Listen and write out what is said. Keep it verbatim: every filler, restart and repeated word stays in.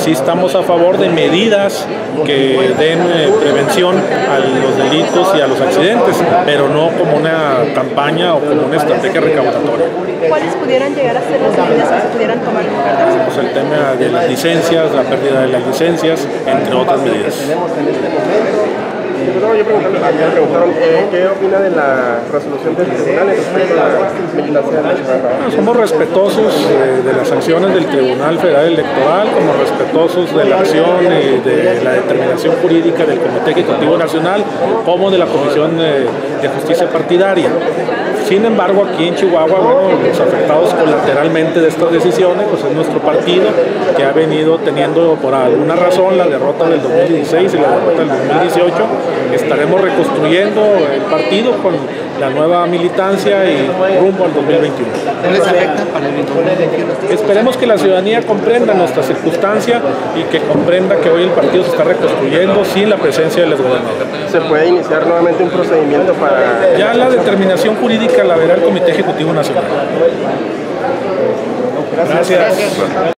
sí estamos a favor de medidas que den eh, prevención a los delitos y a los accidentes, pero no como una campaña o como una estrategia recaudatoria. ¿Cuáles pudieran llegar a ser las medidas que se pudieran tomar en lugar de eso? Pues el tema de las licencias, la pérdida de las licencias, entre otras medidas. Diputado, yo preguntarle, me preguntaron eh, qué opina de la resolución del tribunal respecto a la militancia de la ciudad. Somos respetuosos de, de las sanciones del Tribunal Federal Electoral, como respetuosos de la acción y de la determinación jurídica del Comité Ejecutivo Nacional, como de la Comisión de, de Justicia Partidaria. Sin embargo, aquí en Chihuahua, bueno, los afectados colateralmente de estas decisiones, pues es nuestro partido, que ha venido teniendo por alguna razón la derrota del dos mil dieciséis y la derrota del dos mil dieciocho. Estaremos reconstruyendo el partido con la nueva militancia y rumbo al dos mil veintiuno. ¿No les afecta para el dos mil veintiuno? Esperemos que la ciudadanía comprenda nuestra circunstancia y que comprenda que hoy el partido se está reconstruyendo sin la presencia del exgobernador. ¿Se puede iniciar nuevamente un procedimiento para...? Ya la determinación jurídica la verá el Comité Ejecutivo Nacional. Gracias. Gracias.